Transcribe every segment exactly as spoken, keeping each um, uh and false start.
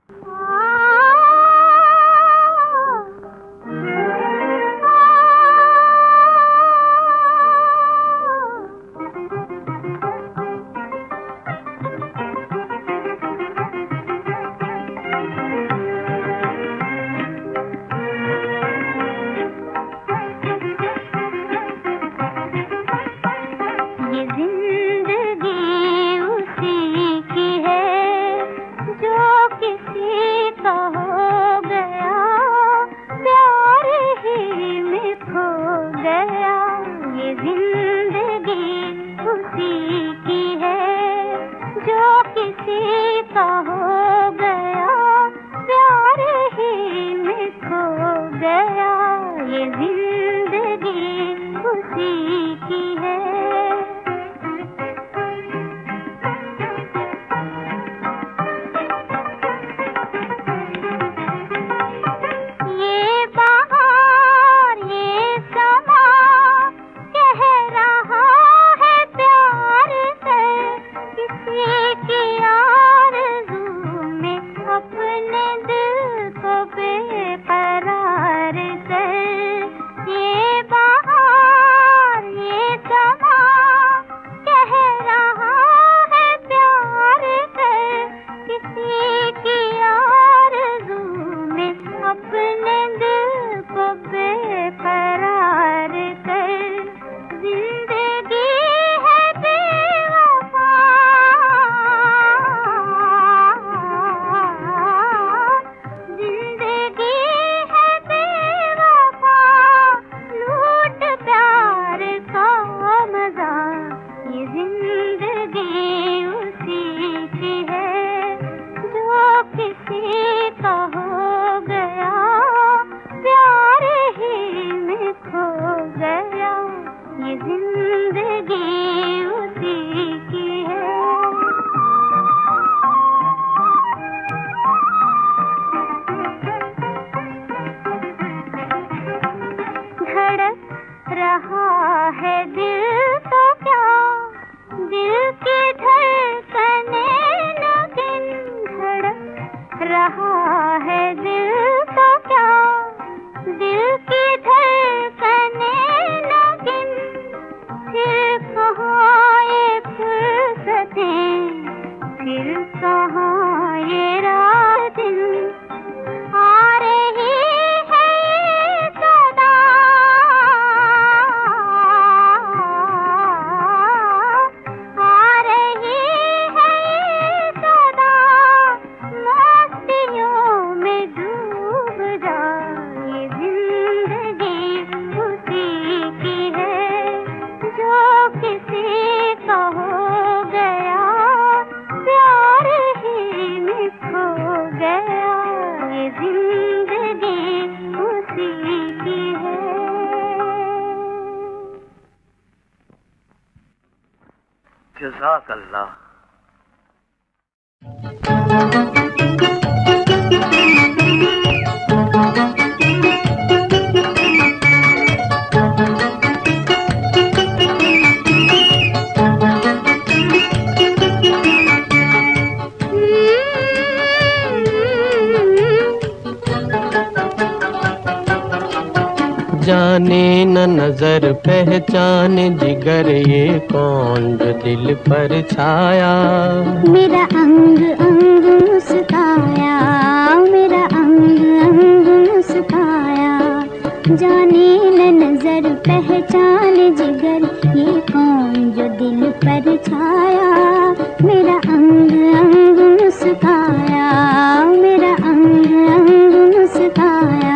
जज़ाकल्लाह। जाने न नजर पहचान जिगर ये कौन जो दिल पर छाया। मेरा अंग अंग मुस्काया, मेरा अंग अंग मुस्काया। जाने न नजर पहचान जिगर ये कौन जो दिल पर छाया। मेरा अंग अंग मुस्काया, मेरा अंग अंग मुस्काया।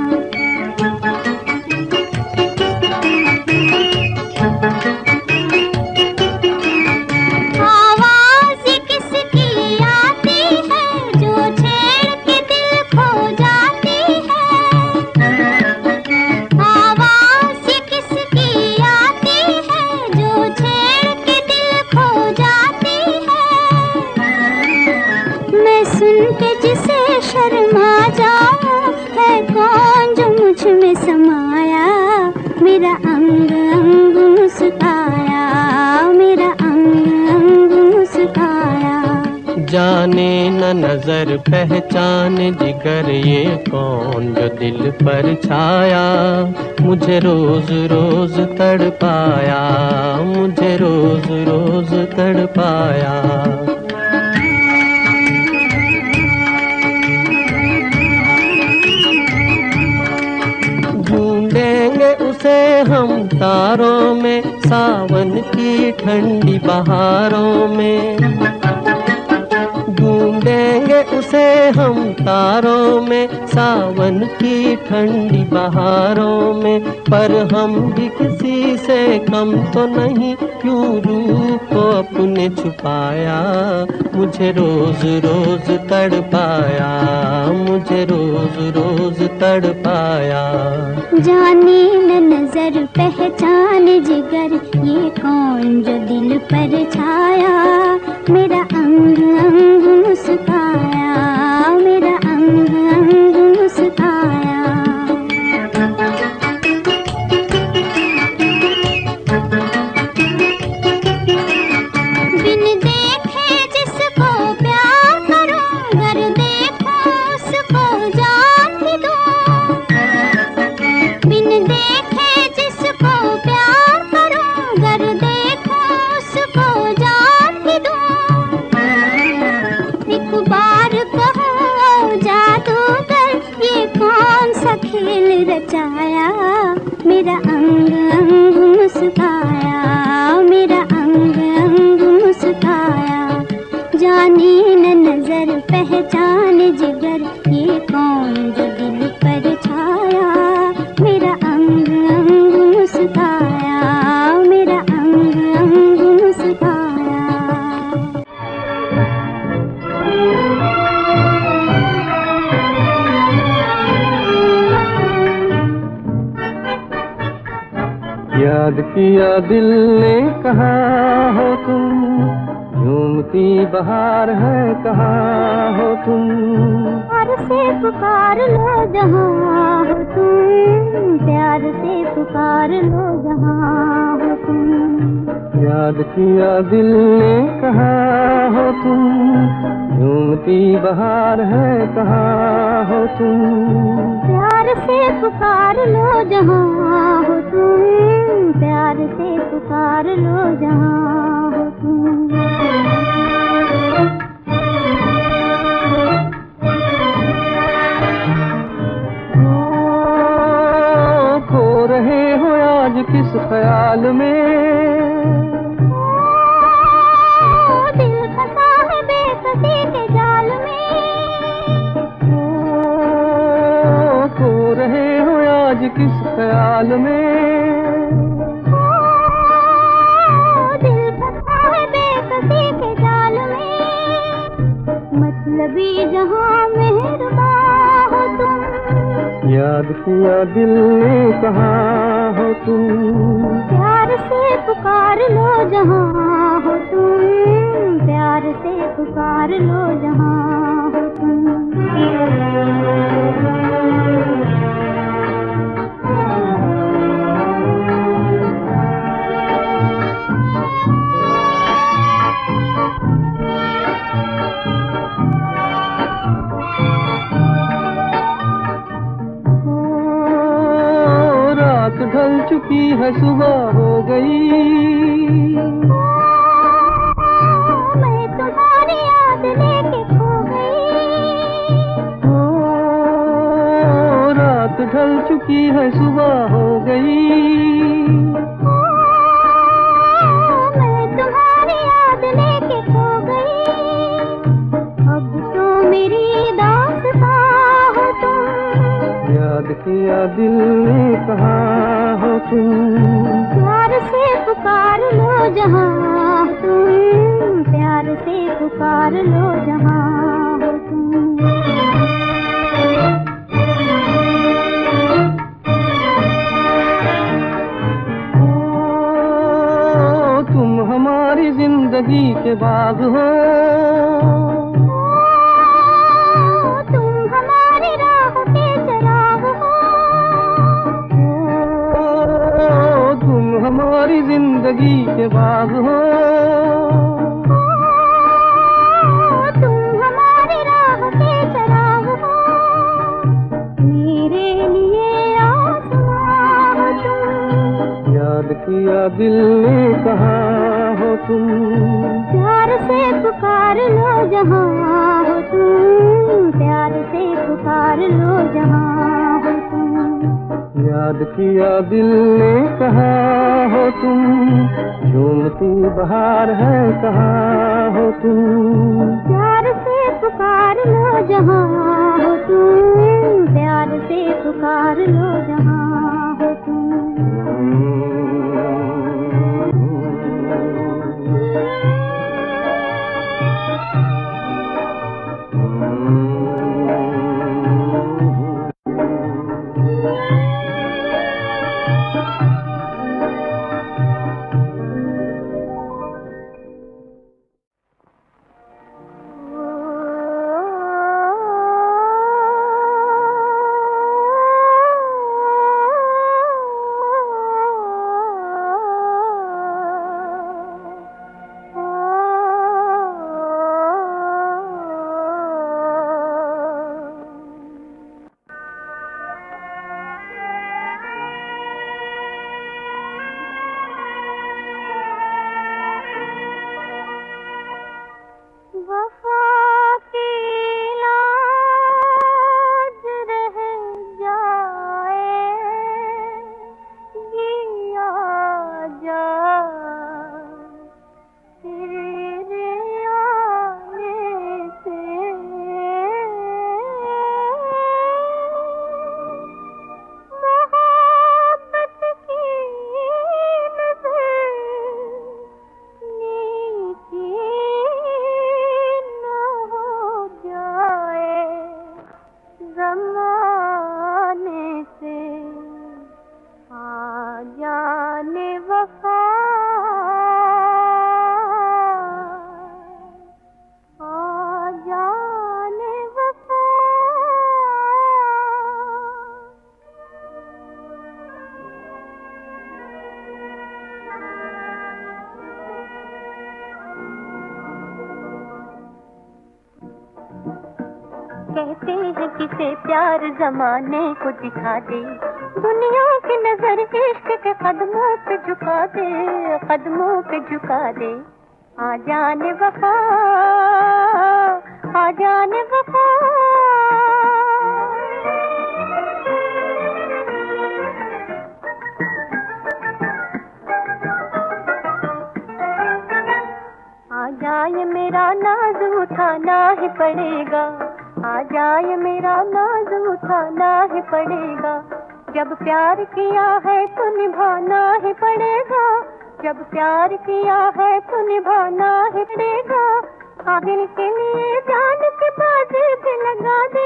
शर्मा जाऊं है कौन जो मुझ में समाया। मेरा अंग अंग मुस्काया, मेरा अंग अंग मुस्काया। जाने न नजर पहचान जिगर ये कौन जो दिल पर छाया, मुझे रोज रोज तड़पाया, मुझे रोज रोज तड़पाया। ढूंढेंगे उसे हम तारों में, सावन की ठंडी बहारों में। ढूंढेंगे उसे हम तारों में, सावन की ठंडी बहारों में। पर हम भी किसी से कम तो नहीं, क्यों रूप को अपने छुपाया, मुझे रोज रोज तड़पाया, मुझे रोज रोज तड़पाया। जाने न नजर पहचान जिगर ये कौन जो दिल पर छाया, मेरा अंग अंग मुस्काया, मेरा अंग अंग मुस्काया। बिन देखे जिसको प्यार करूं, गर देखो उसको जान भी दूं। बिन देखे जिसको प्यार करूं, गर देखो उसको जान भी दूं। एक बार कहो जादूगर ये कौन सा खेल रचाया, मेरा अंग अंग मुस्काया, मेरा अंग अंग मुस्काया। जाने न नजर पहचान जिगर ये कौन जो दिल पर छाया, मेरा अंग अंग मुस्काया, मेरा अंग अंग मुस्काया। याद किया दिल ने कहा हो तुम, झूमती बहार है कहाँ हो तुम। प्यार से पुकार लो जहाँ हो तुम, प्यार से पुकार लो जहाँ हो तुम। याद किया दिल ने कहा हो तुम, झूमती बहार है कहाँ हो तुम। प्यार से पुकार लो जहाँ हो तुम, प्यार से पुकार लो जहाँ हो तुम। खो रहे हो आज किस ख्याल में, दिल फंसा है बेकसी के जाल में। खो रहे हो आज किस ख्याल में, दिल फंसा है बेकसी के जाल में। मतलबी जहाँ मेहरबान हो तुम, याद किया दिल ने कहा हो तुम। प्यार से पुकार लो जहाँ हो तुम, प्यार से पुकार लो जहाँ हो तुम। ढल चुकी है सुबह हो गई, मैं तुम्हारी याद लेके खो गई। ओ रात ढल चुकी है सुबह हो गई, मैं तुम्हारी याद लेके खो गई। अब तो मेरी दास्तां हो तुम, याद किया दिल ने कहा हो तुम। प्यार से पुकार लो जहाँ तुम, प्यार से पुकार लो जहाँ हो तुम। दिल ने कहा हो तुम, प्यार से पुकार लो जहाँ हो तुम, प्यार से पुकार लो जहाँ हो तुम। याद किया दिल ने कहा हो तुम, झूमती बहार है कहा हो तुम। प्यार से पुकार लो जहाँ हो तुम, प्यार से पुकार लो जहाँ हो तुम। कहते हैं किसे प्यार जमाने को दिखा दे, दुनिया की नजर इश्क के कदमों पे झुका दे, कदमों पे झुका दे। आ जाने वफा, आ जाने वफा। आ जाए मेरा नाज उठाना ही पड़ेगा, आ जाए मेरा नाज उठाना ही पड़ेगा। जब प्यार किया है तो निभाना ही पड़ेगा, जब प्यार किया है तो निभाना ही पड़ेगा। आ दिल के लिए जान के बाजी भी लगा दे,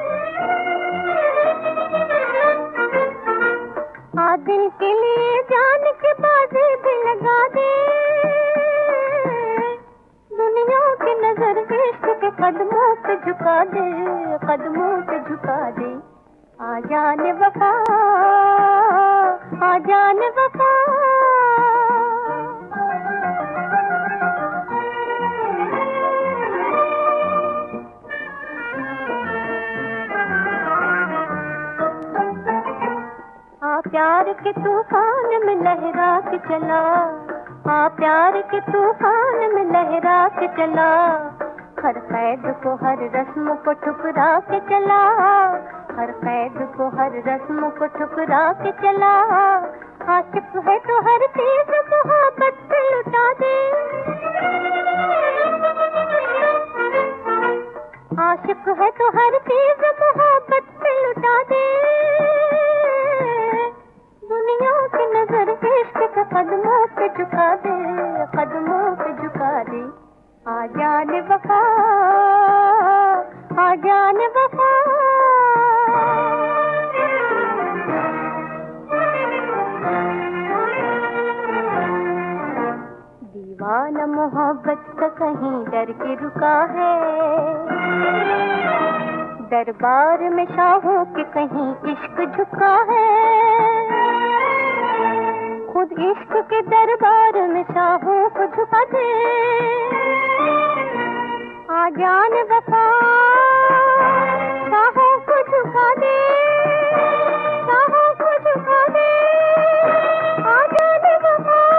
आ दिल के लिए जान के बाजी भी लगा दे। दुनिया की नजर इश्क के कदमों पे झुका दे, कदमों पे झुका दे। आ जाने वफा, आ जाने वफा। आ प्यार के तूफान में लहरा के चला, आ प्यार के तूफान में लहरा के चला। हर कैद को हर रस्म को ठुकरा के चला, हर कैद को हर रस्म को ठुकरा के चला। आशिक है तो हर चीज मोहब्बत से लुटा दे, आशिक है तो हर चीज मोहब्बत से लुटा दे। दुनिया की नजर इश्क के कदमों पे झुका दे, कदमों पे झुका दे। आ जाने वफा, आ जाने वफा। दीवाना मोहब्बत का कहीं डर के रुका है, दरबार में शाहों के कहीं इश्क झुका है। खुद इश्क के दरबार में शाहों को झुका दे। आ जाने वफा, शाहों को झुका दे, शाहों को झुका दे। आ जाने वफा।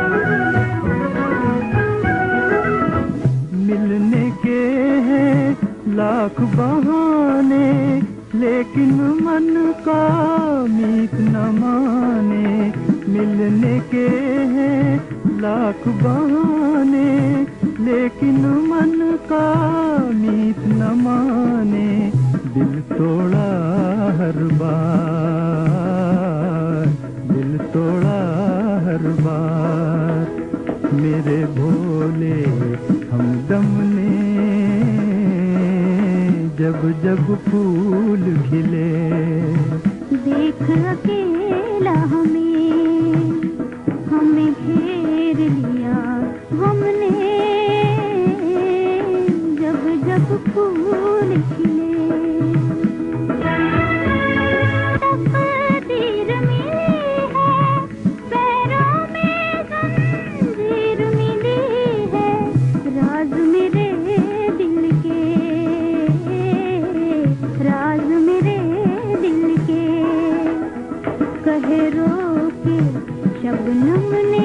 लाख बहाने, लेकिन मन का मीत न माने। दिल तोड़ा हर बार, दिल तोड़ा हर बार, मेरे भोले हमदम ने जब जब फूल खिले। देख अकेला हमें, हमें घेर लिया हमने जब जब फूल खिले। तकदीर मिली है, पैरों में जंजीर मिली है, राज मेरे दिल के, राज मेरे दिल के, कहे रोके शबनम ने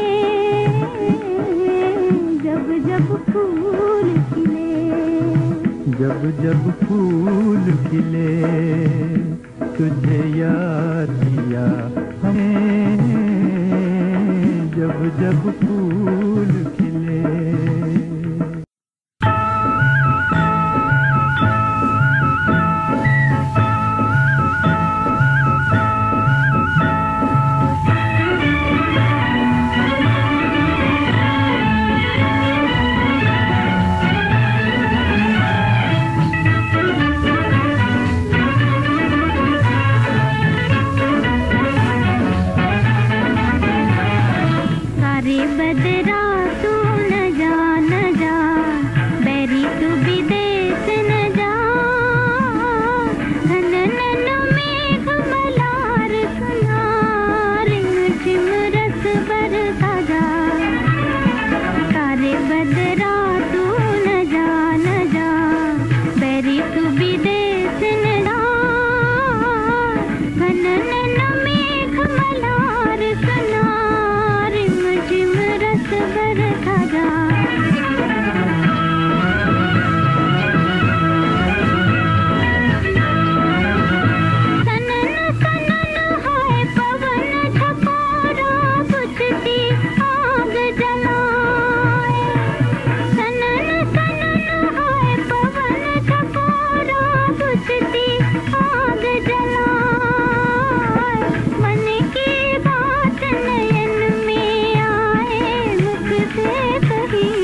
जब जब फूल खिले। जब जब फूल खिले, तुझे याद किया हमें जब जब फूल खिले। बदरा तू न जा न जा, बैरी तू विदेश न जा, घन नन मेघ मलार सुना, रिम झिम रस बरसा जा। तारे बदरा तू न जा न जा, बैरी तू विदेश न जा, घन नन मेघ मलार सुना, रस बरसा जा। सनन सनन हाय पवन झकोरा, बुझती आग जलाए। सनन सनन हाय पवन झकोरा, बुझती आग जलाए। मन की बात नयन में आए, मुझसे कही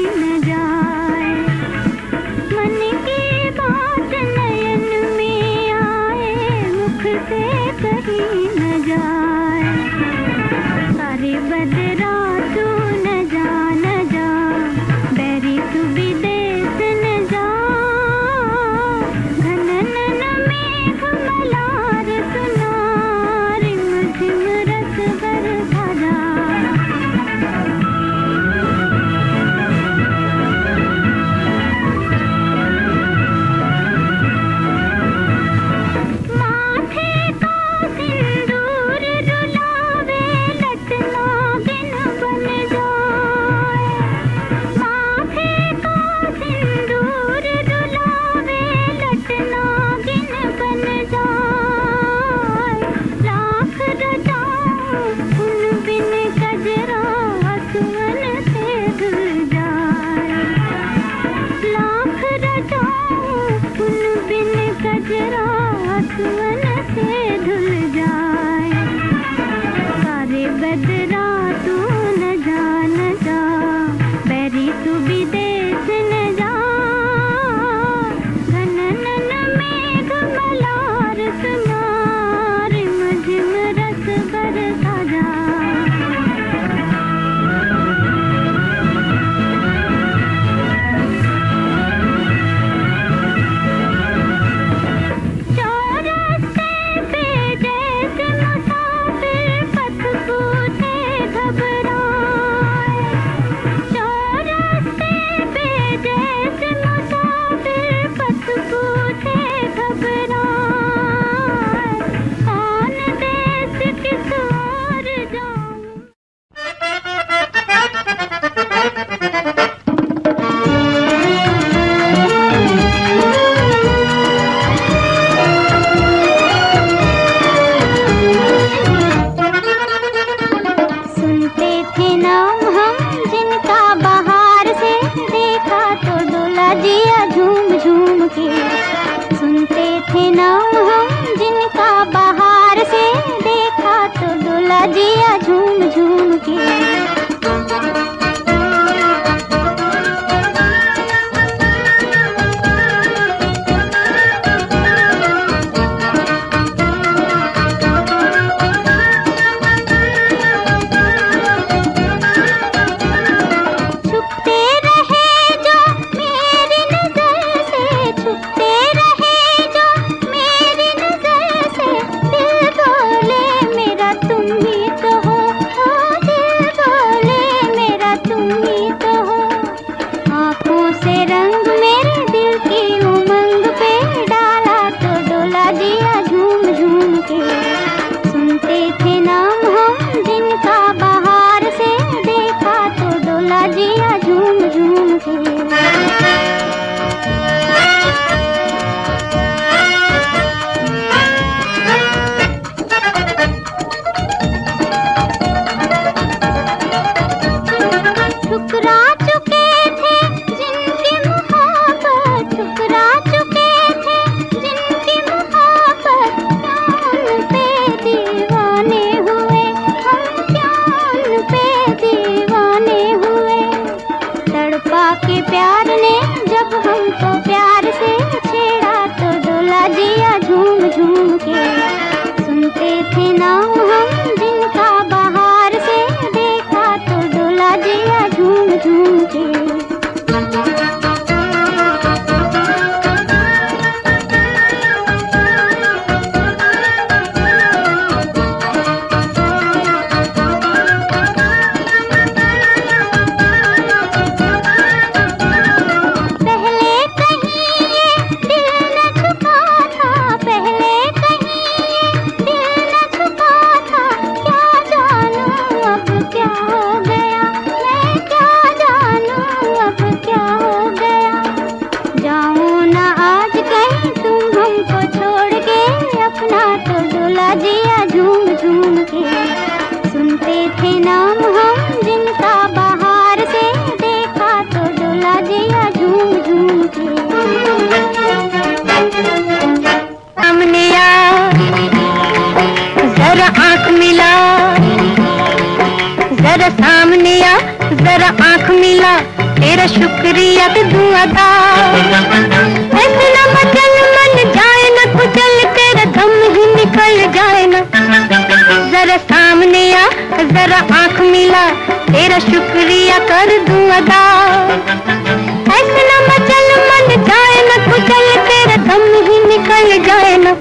मिला तेरा शुक्रिया दूं अदा। ऐसे न मचल मन जाए न कुचल तेरा दम ही निकल जाए ना। जरा सामने आ जरा आंख मिला तेरा शुक्रिया कर दूं अदा। ऐसे न मचल मन जाए न कुचल तेरा दम ही निकल जाए ना।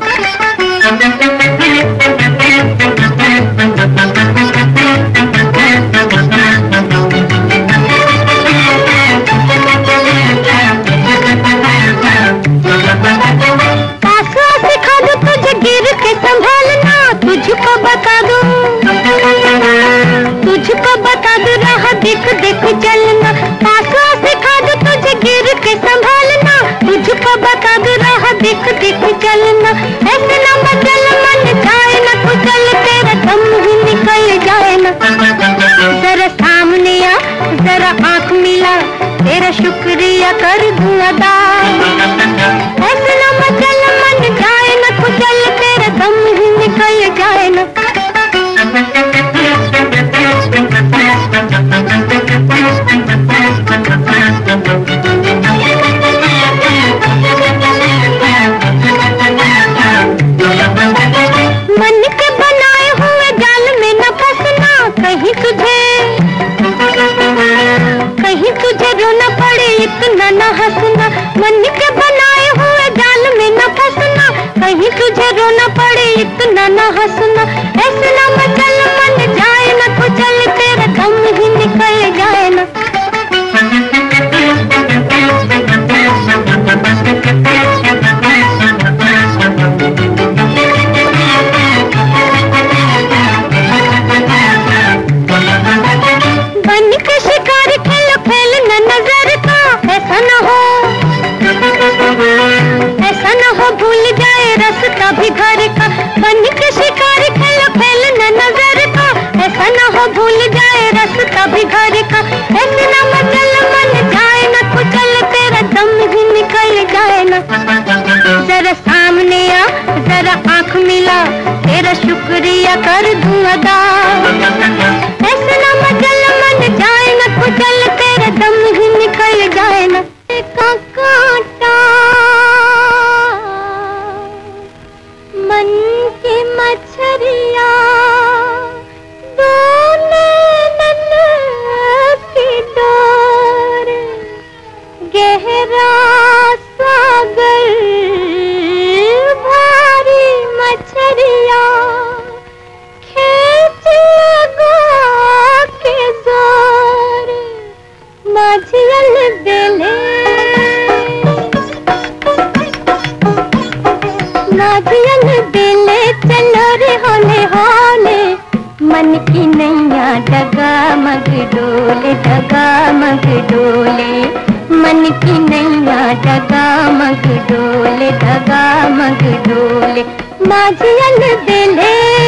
तुझको बता दूं तुझको बता दूं राह देख देख चलना। पासों सिखा दूं तुझे गिर के संभालना। तुझको बता दूं राह देख देख चलना। ऐसे न मचल मन जाए न कुचल तेरा दम ही निकल जाए ना। जरा सामने आ जरा आंख मिला तेरा शुक्रिया कर दूं अदा। ऐसे न मचल मन जाए न कुचल तेरा दम ही निकल जाए ना। मन के बनाए हुए जाल में न फंसना। कहीं तुझे कहीं तुझे रोना पड़े इतना न हंसना। मन के बनाए हुए जाल में न फंसना। कहीं तुझे रोना पड़े इतना न हंसना। ऐसे न मचल मन जाए न कुचल तेरा दम ही निकल जाए ना। बन के शिकार खेल खेल न नजर का। ऐसा न हो ऐसा न हो भूल जाए रास्ता भी घर का। बन के शिकार खेल खेल न नजर का। ऐसा न हो भूल जाए रास्ता भी घर का। ऐसे न मचल मन जाए न कुचल तेरा दम ही निकल जाए ना। जरा सामने आ जरा आंख मिला तेरा शुक्रिया कर दूं अदा। ऐसे न मचल मन जाए न कुचल तेरा दम ही निकल जाए ना। का कांटा मन की मछरिया नैनन की डोर गहरा सागर भारी मछरिया खेच लगा के जोर माझियल बेले माझियल बेले चलो रे होले होले। मन की नैया डगा मग डोले डगा मग डोले। मन की नैया डगा मग डोले डगा मग डोले माझियल बेले।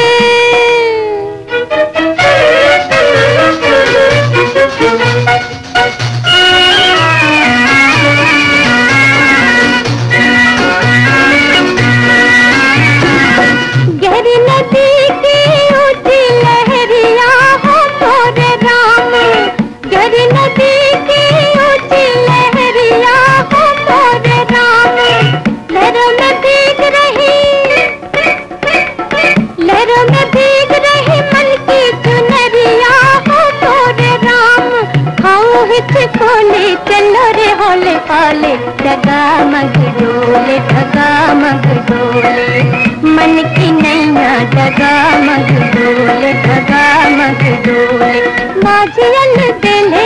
गहरी नदी की ऊंची लहरिया हो मोरे राम। गहरी नदी की ऊंची लहरिया हो मोरे राम। लहरों में भीग रही लहरों में भीग रही मन की चुनरिया हो मोरे राम। खाओ हिच खोले चलो रे होले पाले डगा मग डोले डगा मग डोले। मन की नैया डगा मग डोले डगा मग डोले माझियल बेले।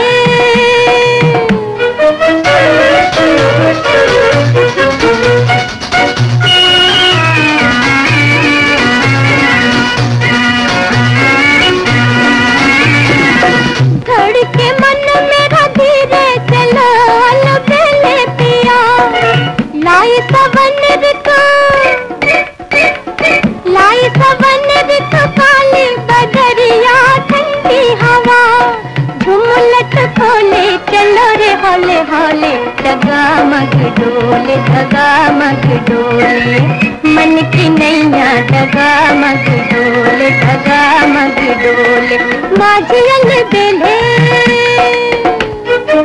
धड़के मन मेरा धीरे चलो अलबेले पिया। लाए सवन ऋतु लाए सवन ऋतु काली बदरिया ठंडी हवा। झुमलट खोले चलो रे होले होले डगा मग डोले डगा मग डोले। मन की नैया डगा मग डोले डगा मग डोले माझियल बेले।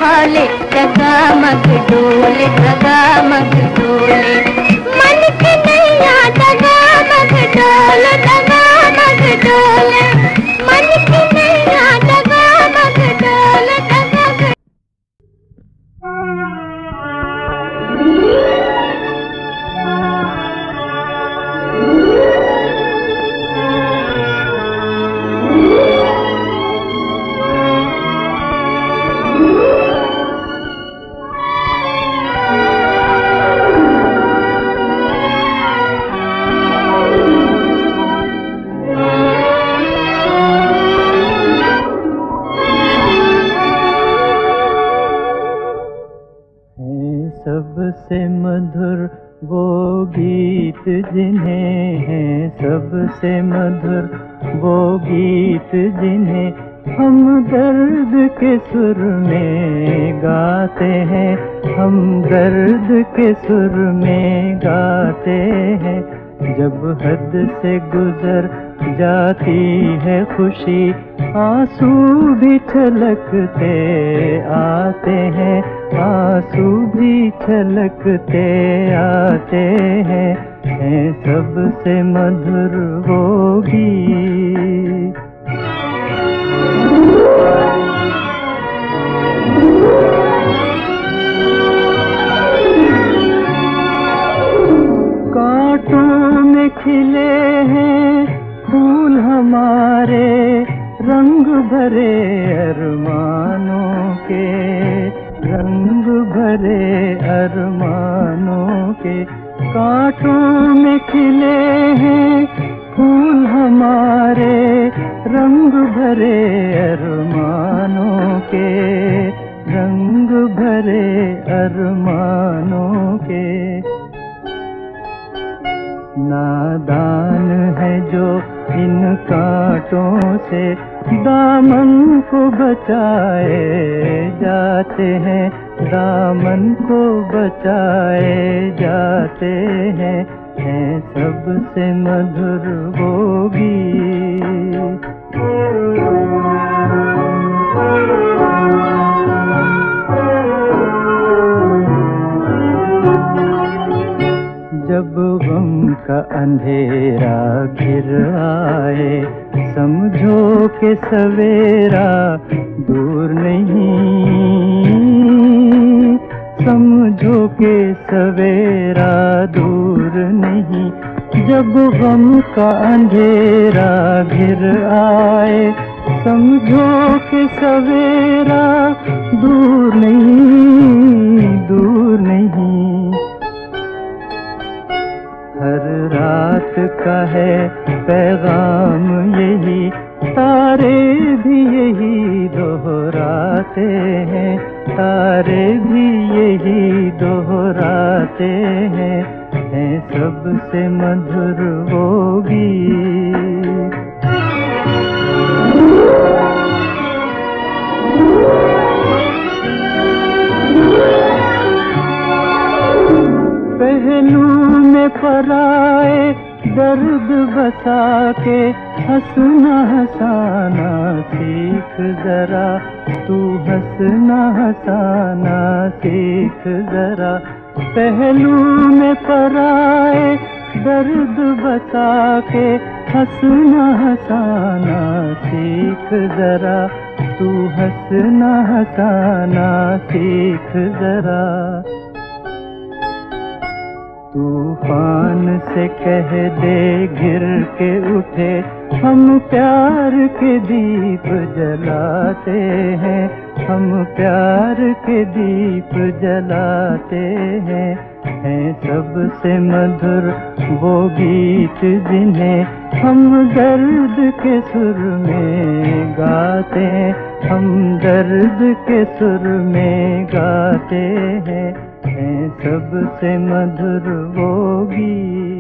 सुहाले, डगामग डोले डगामग डोले, मन की नैया डगामग डोले डगामग डोले, मन की नैया डगामग डोले डगामग। सबसे मधुर वो गीत जिन्हें हैं, सबसे मधुर वो गीत जिन्हें हम दर्द के सुर में गाते हैं, हम दर्द के सुर में गाते हैं। जब हद से गुजर जाती है खुशी, आंसू भी छलकते आते हैं, आंसू भी छलकते आते हैं, हैं सबसे मधुर वो गीत। कांटों में खिले हैं फूल हमारे, रंग भरे अरमानों के, रंग भरे अरमानों के। कांटों में खिले हैं फूल हमारे, रंग भरे अरमानों के, रंग भरे अरमानों के। नादान है जो इन कांटों से दामन को बचाए जाते हैं, दामन को बचाए जाते हैं, हैं सबसे मधुर वो गीत। जब गम का अंधेरा घिर आए, समझो कि सवेरा दूर नहीं, समझो कि सवेरा दूर नहीं। जब गम का अंधेरा घिर आए, समझो कि सवेरा दूर नहीं, दूर नहीं। हर रात का है पैगाम यही, तारे भी यही दोहराते हैं, तारे भी यही दोहराते हैं, हैं सबसे मधुर वो गीत। पहलू में पराए दर्द बसा के, हंसना हंसाना सीख जरा, तू हंसना हंसाना सीख जरा। पहलू में पराए दर्द बसा के, हंसना हंसाना सीख जरा, तू हंसना हंसाना सीख जरा। तूफान से कह दे गिर के उठे, हम प्यार के दीप जलाते हैं, हम प्यार के दीप जलाते हैं, हैं सबसे मधुर वो गीत जिन्हें हम दर्द के सुर में गाते हैं, हम दर्द के सुर में गाते हैं, हैं सबसे मधुर वो गीत।